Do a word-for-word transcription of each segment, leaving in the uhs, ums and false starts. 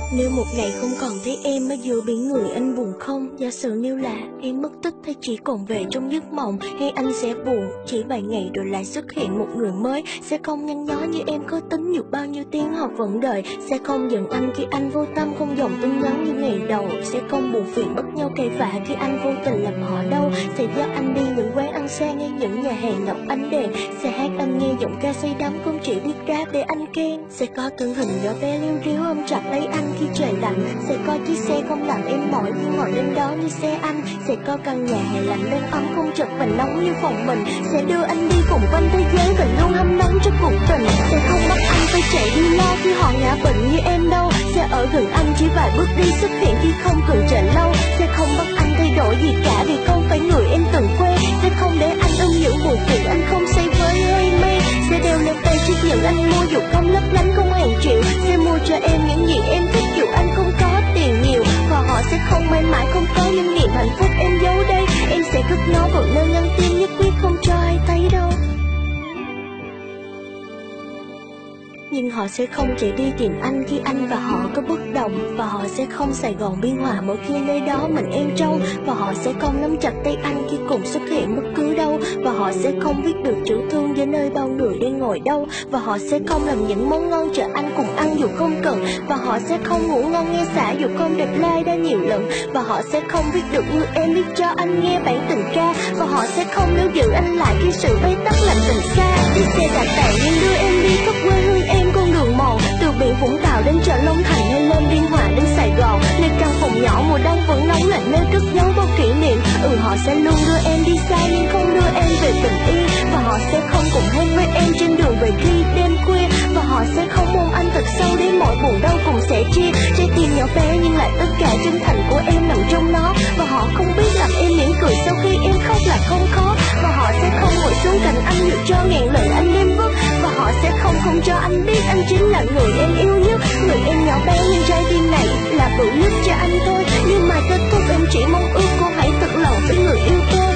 Nếu một ngày không còn thấy em ở giữa biển người, anh buồn không? Giả sử như là em mất tích hay chỉ còn về trong giấc mộng, hay anh sẽ buồn chỉ vài ngày rồi lại xuất hiện một người mới. Sẽ không nhăn nhó như em có tính, dù bao nhiêu tiếng họ vẫn đợi. Sẽ không giận anh khi anh vô tâm, không dòng tin nhắn như ngày đầu. Sẽ không buồn phiền bất nhau cãi vã khi anh vô tình làm họ đau. Sẽ dắt anh đi những quán ăn sang hay những nhà hàng ngập ánh đèn. Sẽ hát anh nghe giọng ca say đắm, không chỉ biết rap để anh khen. Sẽ có thân hình nhỏ bé liêu riếu ôm chặt lấy anh khi trời lạnh. Sẽ có chiếc xe không làm em mỏi khi ngồi lên đó như xe anh. Sẽ có căn nhà hè lạnh bên ấm, không chật và nóng như phòng mình. Sẽ đưa anh đi vòng quanh thế giới và luôn hâm nóng cho cuộc tình. Sẽ không bắt anh phải chạy đi lo khi họ ngã bệnh như em đâu. Sẽ ở gần anh chỉ vài bước đi, xuất hiện khi không cần chờ lâu. Sẽ không bắt anh thay đổi gì cả vì không phải người em từng quen. Sẽ không để anh ôm những buồn phiền anh không say với hơi mê. Sẽ đeo lên tay chiếc nhẫn anh mua dù không lấp lánh không hàng triệu. Sẽ mua cho em những gì em thích dù anh không có tiền nhiều. Và họ sẽ không mãi mãi không có những niềm hạnh phúc em giấu đây. Em sẽ cất nó vào nơi ngăn tim, nhất quyết không cho ai thấy đâu. Nhưng họ sẽ không chạy đi tìm anh khi anh và họ có bất đồng. Và họ sẽ không Sài Gòn biên hòa mỗi khi nơi đó mình em trông. Và họ sẽ không nắm chặt tay anh khi cùng xuất hiện bất cứ đâu. Và họ sẽ không viết được chữ thương giữa nơi bao người đang ngồi đâu. Và họ sẽ không làm những món ngon chờ anh cùng ăn dù không cần. Và họ sẽ không ngủ ngon nghe xả dù không đẹp like đã nhiều lần. Và họ sẽ không viết được như em viết cho anh nghe bản tình ca. Và họ sẽ không níu giữ anh lại khi sự bế tắc làm tình xa. Chiếc xe đạp tàn nhưng đưa em đi khắp quê hương em con đường mòn. Từ biển Vũng Tàu đến chợ Long Thành hay lên Biên Hòa đến Sài Gòn. Nơi căn phòng nhỏ mùa đông vẫn nóng lạnh, nơi cất giấu bao kỷ niệm. Ừ, họ sẽ luôn đưa em đi xa nhưng không đưa em về tình yêu. Và họ sẽ không cùng hẹn với em trên đường về khi đêm khuya. Và họ sẽ không ôm anh thật sâu để mọi buồn đau cùng sẻ chia. Trái tim nhỏ bé nhưng lại tất cả chân thành của em nằm trong nó. Và họ không biết làm em mỉm cười sau khi em khóc là không khó. Và họ sẽ không ngồi xuống cạnh anh dù cho ngàn lần anh đêm vất. Và họ sẽ không không cho anh biết anh chính là người em yêu nhất. Người em nhỏ bé nhưng trái tim này là bự nhất cho anh thôi. Nhưng mà kết thúc em chỉ mong ước cô hãy thật lòng với người yêu tôi.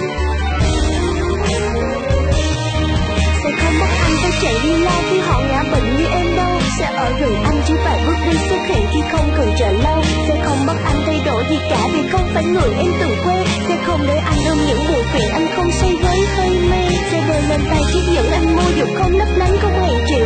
Sẽ không bắt anh phải chạy đi lo khi họ ngã bệnh như em đâu. Sẽ ở gần anh chỉ vài bước đi, xuất hiện khi không cần chờ lâu. Sẽ không bắt anh thay đổi gì cả vì không phải người em từng quen. Sẽ không để anh ôm những buồn phiền anh không say với hơi mê. Sẽ đeo lên tay chiếc nhẫn anh mua dù không lấp lánh không hàng triệu.